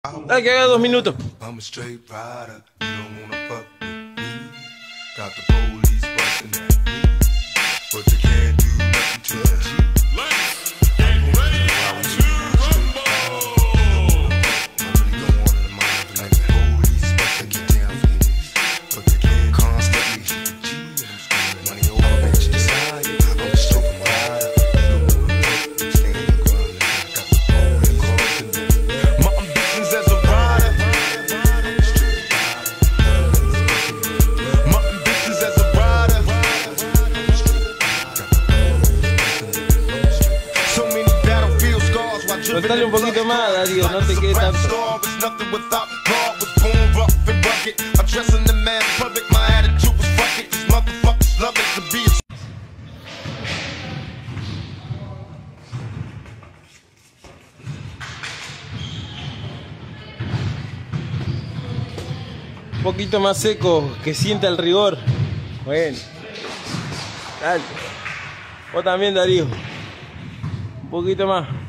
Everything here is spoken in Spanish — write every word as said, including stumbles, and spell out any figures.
Dale, que haga dos minutos. I'm a straight rider, you don't wanna fuck with me. Got the police busting at me, but they can't do nothing to the G. Let's get ready to rumble. I'm really going on in the mind like the police busting get down for this, but they can't constantly shoot the G. I'm screaming money over at your side. I'm a straight rider, you don't wanna fuck with me. Standing ground, got the police busting at me. My ambitions as a rider. Soltale un poquito más, Darío, no te quedes tanto. Un poquito más seco, que sienta el rigor. Bueno. Dale. Vos también, Darío. Un poquito más.